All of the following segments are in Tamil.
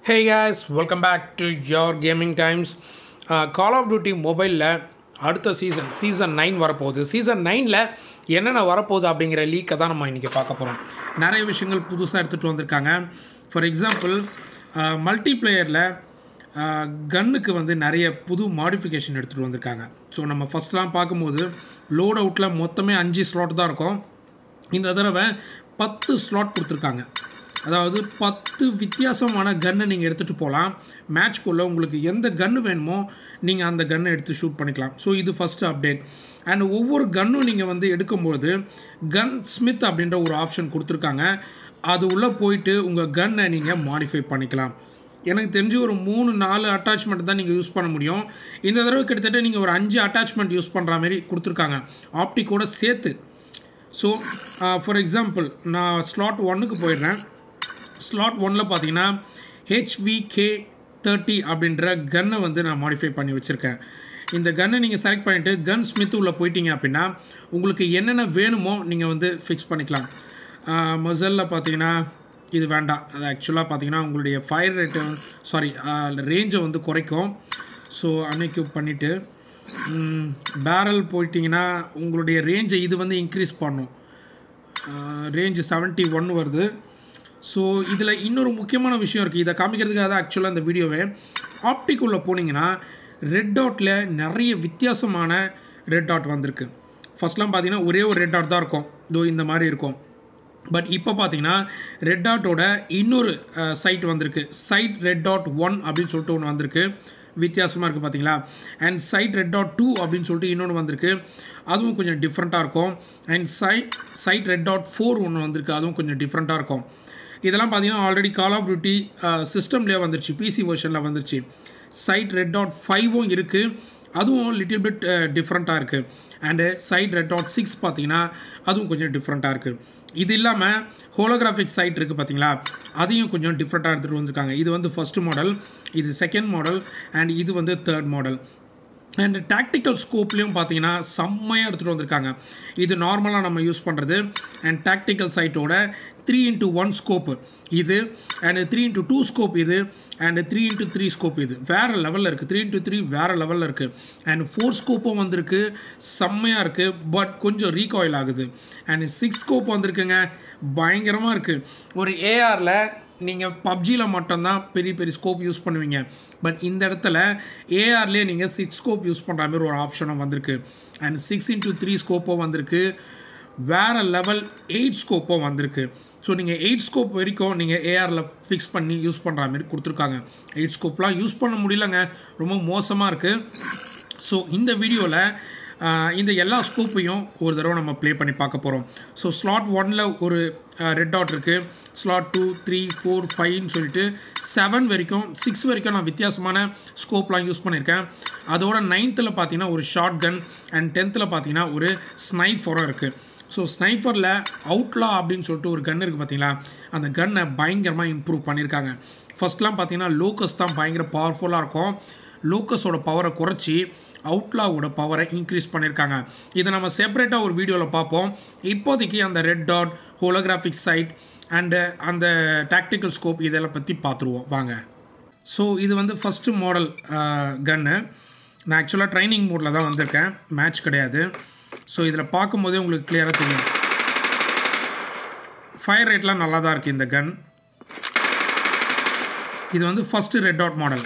Hey guys, welcome back to your gaming times. Call of Duty மொபைலில் அடுத்த சீசன் 9 வரப்போகுது. சீசன் 9ல் என்னென்ன வரப்போகுது அப்படிங்கிற லீக்கை தான் நம்ம இன்றைக்கி பார்க்க போகிறோம். நிறைய விஷயங்கள் புதுசாக எடுத்துகிட்டு வந்திருக்காங்க. ஃபார் எக்ஸாம்பிள் மல்டிப்ளேயரில் கன்னுக்கு வந்து நிறைய புது மாடிஃபிகேஷன் எடுத்துகிட்டு வந்திருக்காங்க. ஸோ நம்ம ஃபஸ்ட்லாம் பார்க்கும்போது லோட் அவுட்டில் மொத்தமே 5 ஸ்லாட் தான் இருக்கும். இந்த தடவை 10 ஸ்லாட் கொடுத்துருக்காங்க. அதாவது 10 வித்தியாசமான கன்னை நீங்கள் எடுத்துகிட்டு போகலாம். மேட்ச்க்குள்ளே உங்களுக்கு எந்த கன்று வேணுமோ நீங்கள் அந்த கன்னை எடுத்து ஷூட் பண்ணிக்கலாம். ஸோ இது ஃபஸ்ட்டு அப்டேட். அண்ட் ஒவ்வொரு கன்னும் நீங்கள் வந்து எடுக்கும்போது கன் ஸ்மித் அப்படின்ற ஒரு ஆப்ஷன் கொடுத்துருக்காங்க. அது உள்ளே போயிட்டு உங்கள் கன்னை நீங்கள் மாடிஃபை பண்ணிக்கலாம். எனக்கு தெரிஞ்சு ஒரு 3-4 அட்டாச்மெண்ட் தான் நீங்கள் யூஸ் பண்ண முடியும். இந்த தடவை கிட்டத்தட்ட நீங்கள் ஒரு 5 அட்டாச்மெண்ட் யூஸ் பண்ணுற மாதிரி கொடுத்துருக்காங்க, ஆப்டிக்கோட சேர்த்து. ஸோ ஃபார் எக்ஸாம்பிள் நான் ஸ்லாட் 1க்கு போயிடுறேன். ஸ்லாட் 1ல் பார்த்தீங்கன்னா HVK30 அப்படின்ற கன்னை வந்து நான் மாடிஃபை பண்ணி வச்சுருக்கேன். இந்த கன்னை நீங்கள் செலக்ட் பண்ணிவிட்டு கன் ஸ்மித் உள்ளே போயிட்டீங்க அப்படின்னா உங்களுக்கு என்னென்ன வேணுமோ நீங்கள் வந்து ஃபிக்ஸ் பண்ணிக்கலாம். மொசலில் பார்த்தீங்கன்னா இது வேண்டாம். அது ஆக்சுவலாக பார்த்தீங்கன்னா உங்களுடைய ஃபயர் ரேட்டு ரேஞ்சை வந்து குறைக்கும். ஸோ அன்எக்யூப் பண்ணிவிட்டு பேரல் போயிட்டிங்கன்னா உங்களுடைய ரேஞ்சை இது வந்து இன்க்ரீஸ் பண்ணும். ரேஞ்சு 71 வருது. ஸோ இதில் இன்னொரு முக்கியமான விஷயம் இருக்குது. இதை காமிக்கிறதுக்காக தான் ஆக்சுவலாக இந்த வீடியோவே. ஆப்டிக்குள்ளே போனீங்கன்னா ரெட் டாட்டில் நிறைய வித்தியாசமான ரெட் டாட் வந்திருக்கு. ஃபஸ்ட்லாம் பார்த்தீங்கன்னா ஒரே ஒரு ரெட் டாட் தான் இருக்கும், இதோ இந்த மாதிரி இருக்கும். பட் இப்போ பார்த்தீங்கன்னா ரெட் டாட்டோட இன்னொரு சைட் வந்திருக்கு. சைட் ரெட் டாட் 1 அப்படின்னு சொல்லிட்டு ஒன்று வந்திருக்கு, வித்தியாசமாக இருக்குது பார்த்தீங்களா. அண்ட் சைட் ரெட் டாட் 2 அப்படின்னு சொல்லிட்டு இன்னொன்று வந்திருக்கு, அதுவும் கொஞ்சம் டிஃப்ரெண்ட்டாக இருக்கும். அண்ட் சைட் ரெட் டாட் 4 ஒன்று வந்திருக்கு, அதுவும் கொஞ்சம் டிஃப்ரெண்ட்டாக இருக்கும். இதெல்லாம் பார்த்தீங்கன்னா ஆல்ரெடி கால் ஆஃப் டியூட்டி சிஸ்டம்லேயே வந்துருச்சு, பிசி வெர்ஷனில் வந்துருச்சு. சைட் ரெட் டாட் 5ம் இருக்குது, அதுவும் லிட்டில் பிட் டிஃப்ரெண்ட்டாக இருக்குது. அண்டு சைட் ரெட் டாட் 6 பார்த்தீங்கன்னா அதுவும் கொஞ்சம் டிஃப்ரெண்ட்டாக இருக்குது. இது இல்லாமல் ஹோலோகிராஃபிக் சைட் இருக்குது பார்த்தீங்களா, அதையும் கொஞ்சம் டிஃப்ரெண்ட்டாக எடுத்துகிட்டு வந்திருக்காங்க. இது வந்து ஃபஸ்ட்டு மாடல், இது செகண்ட் மாடல், அண்ட் இது வந்து தேர்ட் மாடல். அண்ட் டாக்டிக்கல் ஸ்கோப்லேயும் பார்த்தீங்கன்னா செம்மையாக எடுத்துகிட்டு வந்திருக்காங்க. இது நார்மலாக நம்ம யூஸ் பண்ணுறது. அண்ட் டாக்டிக்கல் சைட்டோட 3x1 ஸ்கோப்பு இது, அண்ட் 3x2 ஸ்கோப் இது, அண்ட் 3x3 ஸ்கோப் இது வேறு லெவலில் இருக்குது. 3x3 வேறு லெவலில் இருக்குது. அண்ட் 4 ஸ்கோப்பும் வந்திருக்கு, செம்மையாக இருக்குது. பட் கொஞ்சம் ரீகாயில் ஆகுது. அண்ட் 6 ஸ்கோப் வந்திருக்குங்க, பயங்கரமாக இருக்குது. ஒரு ஏஆரில் நீங்கள் பப்ஜியில் மட்டும்தான் பெரிய பெரிய ஸ்கோப் யூஸ் பண்ணுவீங்க. பட் இந்த இடத்துல ஏஆர்லேயே நீங்கள் 6 ஸ்கோப் யூஸ் பண்ணுற மாதிரி ஒரு ஆப்ஷனும் வந்திருக்கு. அண்ட் 6x3 ஸ்கோப்பும் வந்திருக்கு, வேறு லெவல் 8 ஸ்கோப்பும் வந்திருக்கு. ஸோ நீங்கள் 8 ஸ்கோப் வரைக்கும் நீங்கள் ஏஆரில் ஃபிக்ஸ் பண்ணி யூஸ் பண்ணுற மாதிரி கொடுத்துருக்காங்க. 8 ஸ்கோப்லாம் யூஸ் பண்ண முடியலங்க, ரொம்ப மோசமாக இருக்குது. ஸோ இந்த வீடியோவில் இந்த எல்லா ஸ்கோப்பையும் ஒரு தடவை நம்ம ப்ளே பண்ணி பார்க்க போகிறோம். ஸோ ஸ்லாட் 1ல் ஒரு ரெட் டாட் இருக்குது, ஸ்லாட் 2, 3, 4, 5ன்னு சொல்லிட்டு 7 வரைக்கும் 6 வரைக்கும் நான் வித்தியாசமான ஸ்கோப்லாம் யூஸ் பண்ணியிருக்கேன். அதோட 9th பார்த்தீங்கன்னா ஒரு ஷார்ட் கன், அண்ட் 10th பார்த்தீங்கன்னா ஒரு ஸ்னைஃபரும் இருக்குது. ஸோ ஸ்னைஃபரில் அவுட்லா அப்படின்னு சொல்லிட்டு ஒரு கன் இருக்குது பார்த்தீங்களா, அந்த கன்னை பயங்கரமாக இம்ப்ரூவ் பண்ணியிருக்காங்க. ஃபஸ்ட்லாம் பார்த்தீங்கன்னா லோக்கஸ் தான் பயங்கர பவர்ஃபுல்லாக இருக்கும். லோக்கஸோட பவரை குறைச்சி அவுட்லாவோட பவரை இன்க்ரீஸ் பண்ணியிருக்காங்க. இதை நம்ம செப்பரேட்டாக ஒரு வீடியோவில் பார்ப்போம். இப்போதைக்கு அந்த red dot, holographic sight, and அந்த டாக்டிக்கல் ஸ்கோப் இதெல்லாம் பற்றி பார்த்துருவோம் வாங்க. ஸோ இது வந்து ஃபஸ்ட்டு மாடல் கன்னு. நான் ஆக்சுவலாக ட்ரைனிங் மோடில் தான் வந்திருக்கேன், மேட்ச் கிடையாது. ஸோ இதில் பார்க்கும்போதே உங்களுக்கு கிளியராக தெரியும், ஃபயர் ரேட்லாம் நல்லா தான் இருக்குது இந்த கன். இது வந்து ஃபஸ்ட்டு ரெட் டாட் மாடல்.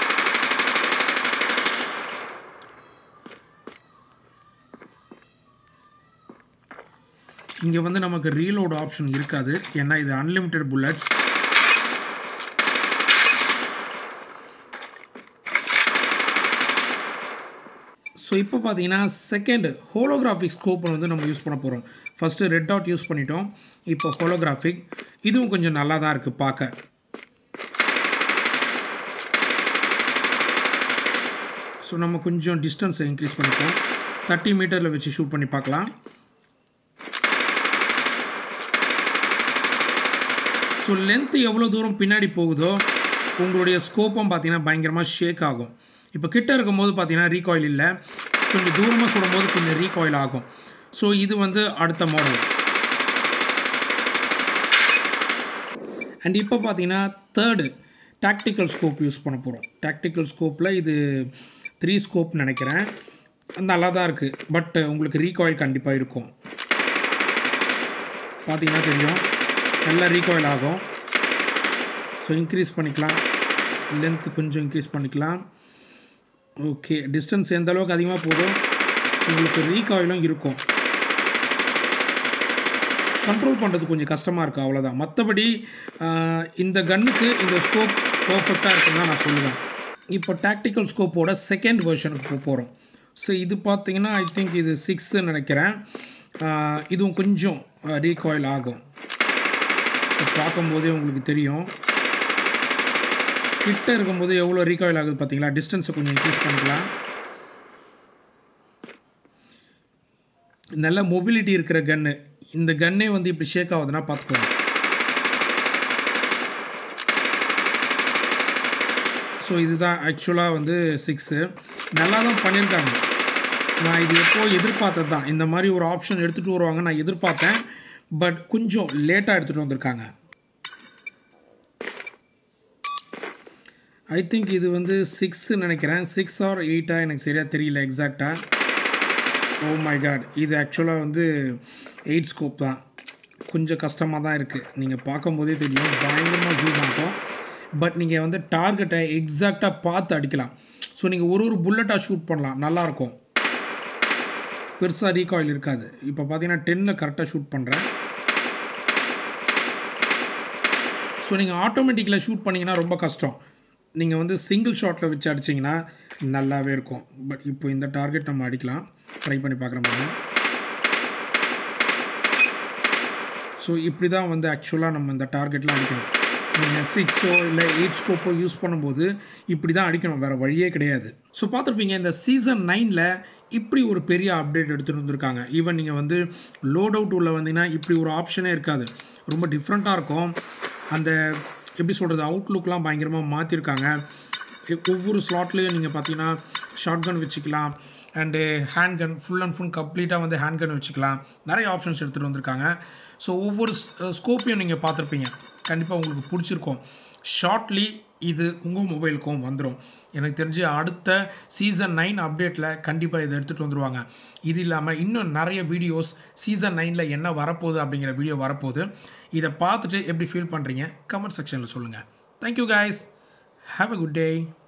இங்கே வந்து நமக்கு ரீலோட் ஆப்ஷன் இருக்காது, ஏன்னா இது அன்லிமிட்டெட் புல்லட்ஸ். ஸோ இப்போ பார்த்தீங்கன்னா செகண்ட் ஹோலோகிராஃபிக் ஸ்கோப்பை வந்து நம்ம யூஸ் பண்ண போகிறோம். ஃபஸ்ட்டு ரெட் டாட் யூஸ் பண்ணிட்டோம், இப்போ ஹோலோகிராஃபிக். இதுவும் கொஞ்சம் நல்லா தான் இருக்குது பார்க்க. ஸோ நம்ம கொஞ்சம் டிஸ்டன்ஸை இன்க்ரீஸ் பண்ணிப்போம், 30 மீட்டரில் வச்சு ஷூட் பண்ணி பார்க்கலாம். ஸோ லென்த்து எவ்வளோ தூரம் பின்னாடி போகுதோ உங்களுடைய ஸ்கோப்பும் பார்த்தீங்கன்னா பயங்கரமாக ஷேக் ஆகும். இப்போ கிட்ட இருக்கும்போது பார்த்தீங்கன்னா ரீகாயில் இல்லை, கொஞ்சம் தூரமாக சுடும்போது கொஞ்சம் ரீகாயில் ஆகும். ஸோ இது வந்து அடுத்த மாடல். அண்ட் இப்போ பார்த்தீங்கன்னா தேர்டு டாக்டிக்கல் ஸ்கோப் யூஸ் பண்ண போகிறோம். டாக்டிக்கல் ஸ்கோப்பில் இது 3 ஸ்கோப் நினைக்கிறேன். நல்லா தான் இருக்குது. பட் உங்களுக்கு ரீகாயில் கண்டிப்பாக இருக்கும். பார்த்தீங்கன்னா தெரியும், நல்லா ரீகாயில் ஆகும். ஸோ இன்க்ரீஸ் பண்ணிக்கலாம், லென்த்து கொஞ்சம் இன்க்ரீஸ் பண்ணிக்கலாம். ஓகே, டிஸ்டன்ஸ் எந்த அளவுக்கு அதிகமாக போதும் உங்களுக்கு ரீகாயிலும் இருக்கும். கண்ட்ரோல் பண்ணுறது கொஞ்சம் கஷ்டமாக இருக்குது, அவ்வளோதான். மற்றபடி இந்த கன்னுக்கு இந்த ஸ்கோப் பர்ஃபெக்டாக இருக்குன்னு தான் நான் சொல்லுவேன். இப்போ டாக்டிக்கல் ஸ்கோப்போட செகண்ட் வெர்ஷனுக்கு போகிறோம். ஸோ இது பார்த்தீங்கன்னா ஐ திங்க் இது 6 நினைக்கிறேன். இதுவும் கொஞ்சம் ரீகாயில் ஆகும். பார்க்கும்போதே உங்களுக்கு தெரியும், கிட்ட இருக்கும்போது எவ்வளோ ரீகாயில் ஆகுது பார்த்தீங்களா. டிஸ்டன்ஸை கொஞ்சம் இன்க்ரீஸ் பண்ணிக்கலாம். நல்ல மொபிலிட்டி இருக்கிற கன்று. இந்த கன்னே வந்து இப்படி ஷேக் ஆகுதுன்னா பார்த்துக்கோங்க. ஸோ இதுதான் ஆக்சுவலாக வந்து 6. நல்லா தான் பண்ணியிருக்காங்க. நான் இது எப்போ எதிர்பார்த்தது தான், இந்த மாதிரி ஒரு ஆப்ஷன் எடுத்துகிட்டு வருவாங்க நான் எதிர்பார்த்தேன். பட் கொஞ்சம் லேட்டாக எடுத்துகிட்டு வந்திருக்காங்க. ஐ திங்க் இது வந்து 6 நினைக்கிறேன். 6 or 8 எனக்கு சரியாக தெரியல எக்ஸாக்டாக. ஓ மை காட், இது ஆக்சுவலாக வந்து 8 ஸ்கோப் தான். கொஞ்சம் கஷ்டமாக தான் இருக்குது. நீங்கள் பார்க்கும்போதே தெரியும், பயங்கரமாக ஜூம் ஆகும். பட் நீங்கள் வந்து டார்கெட்டை எக்ஸாக்டாக பார்த்து அடிக்கலாம். ஸோ நீங்கள் ஒரு புல்லட்டாக ஷூட் பண்ணலாம், நல்லாயிருக்கும். பெருசாக ரீகாயில் இருக்காது. இப்போ பார்த்தீங்கன்னா 10ல் கரெக்டாக ஷூட் பண்ணுறேன். ஸோ நீங்கள் ஆட்டோமேட்டிக்கில் ஷூட் பண்ணிங்கன்னா ரொம்ப கஷ்டம். நீங்கள் வந்து சிங்கிள் ஷாட்டில் வச்சு அடிச்சிங்கன்னா நல்லாவே இருக்கும். பட் இப்போ இந்த டார்கெட் நம்ம அடிக்கலாம், ட்ரை பண்ணி பார்க்குற மாதிரி. ஸோ இப்படி தான் வந்து ஆக்சுவலாக நம்ம இந்த டார்கெட்லாம் அடிக்கணும். நீங்கள் 6 இல்லை 8 ஸ்கோப்போ யூஸ் பண்ணும்போது இப்படி தான் அடிக்கணும், வேறு வழியே கிடையாது. ஸோ பார்த்துருப்பீங்க, இந்த சீசன் 9ல் இப்படி ஒரு பெரிய அப்டேட் எடுத்துகிட்டு வந்திருக்காங்க. ஈவன் நீங்கள் வந்து லோட் அவுட் உள்ள வந்தீங்கன்னா இப்படி ஒரு ஆப்ஷனே இருக்காது. ரொம்ப டிஃப்ரெண்ட்டாக இருக்கும். அந்த எப்படி சொல்கிறது, அவுட்லுக்லாம் பயங்கரமாக மாற்றிருக்காங்க. ஒவ்வொரு ஸ்லாட்லேயும் நீங்கள் பார்த்தீங்கன்னா ஷார்ட் கன் வச்சுக்கலாம், and hand gun, full and full கம்ப்ளீட்டாக வந்து ஹேண்ட் கன் வச்சுக்கலாம். நிறைய ஆப்ஷன்ஸ் எடுத்துகிட்டு வந்திருக்காங்க. ஸோ ஒவ்வொரு ஸ்கோப்பையும் நீங்கள் பார்த்துருப்பீங்க, கண்டிப்பாக உங்களுக்கு பிடிச்சிருக்கும். ஷார்ட்லி இது உங்கள் மொபைலுக்கும் வந்துடும். எனக்கு தெரிஞ்சு அடுத்த சீசன் 9 அப்டேட்டில் கண்டிப்பாக இதை எடுத்துகிட்டு வந்துடுவாங்க. இது இல்லாமல் இன்னும் நிறைய வீடியோஸ் சீசன் 9ல் என்ன வரப்போகுது அப்படிங்கிற வீடியோ வரப்போகுது. இதை பார்த்துட்டு எப்படி ஃபீல் பண்ணுறீங்க கமெண்ட் செக்ஷனில் சொல்லுங்கள். Thank you guys, have a good day.